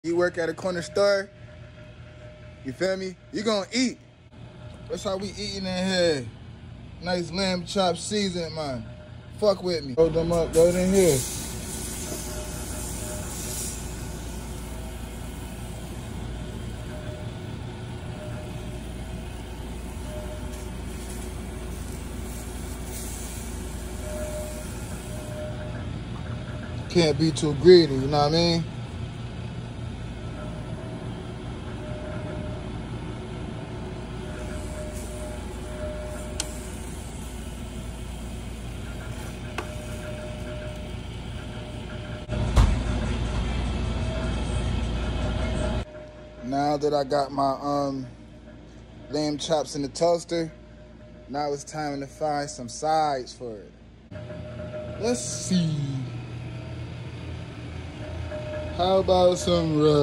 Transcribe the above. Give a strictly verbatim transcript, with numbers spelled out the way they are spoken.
You work at a corner store, you feel me? You gonna eat. That's how we eating in here. Nice lamb chop season, man. Fuck with me. Hold them up, go in here. Can't be too greedy, you know what I mean? Now that I got my um lamb chops in the toaster, now it's time to find some sides for it. Let's see. How about some rice?